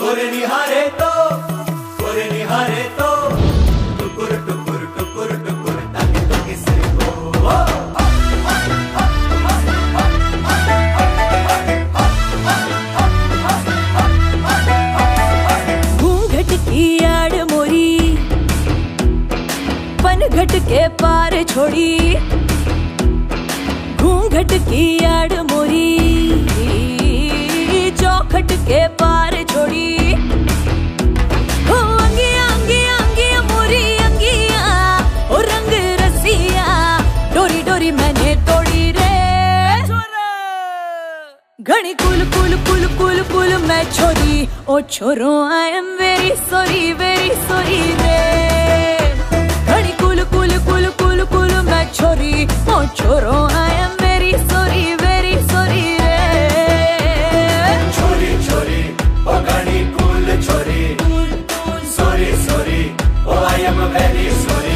कोरे निहारे तो टुकुर टुकुर टुकुर टुकुर ताकि तो किसे को घूंघट की आड़ मोरी पनघट के पार छोड़ी, घूंघट की आड़ मोरी चौखट के पार छोड़ी। हो अंगिया अंगिया अंगिया मोरी अंगिया ओ रंग रसिया डोरी डोरी मैंने तोड़ी रे। घनी कुल कुल कुल कुल कुल मैं छोरी ओ छोरो आई एम वेरी सॉरी रे। घनी कुल कुल कुल कुल कुल मैं छोरी ओ छोरो आई एम वेरी सॉरी रे। छोरी छोरी ओ घनी कुल छोरी sorry oh I am very sorry.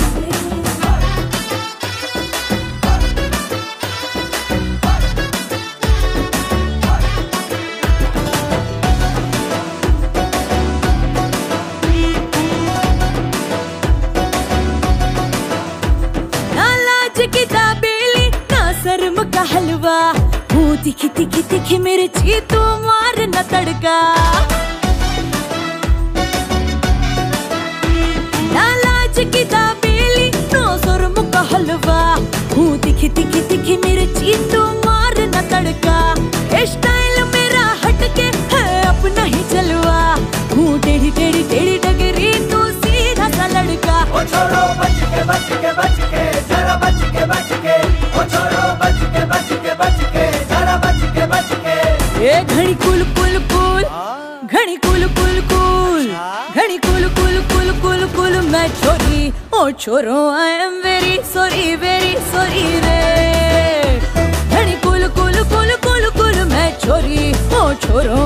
की दाबेली ना शर्म का हलवा हूँ तिखी तिखी तिखी मिर्ची तू मार न तड़का। ना लाज की दाबेली ना शर्म का हलवा हूँ तिखी तिखी तिखी मिर्ची तू मार न तड़का। स्टाइल मेरा हटके है अपना ही चलवा हूँ टेढ़ी टेढ़ी टेढ़ी डगरी तू सीधा सा लड़का। ओ छोरो बच के जरा बच के ओ छोरो बच के जरा बच के। ए घड़ी कुल कुल कुल घड़ी कुल कुल कुल घड़ी कुल कुल कुल कुल कुल मैं छोरी ओ छोरो आई एम वेरी सॉरी रे। घड़ी कुल कुल कुल कुल कुल मैं छोरी ओ छोरो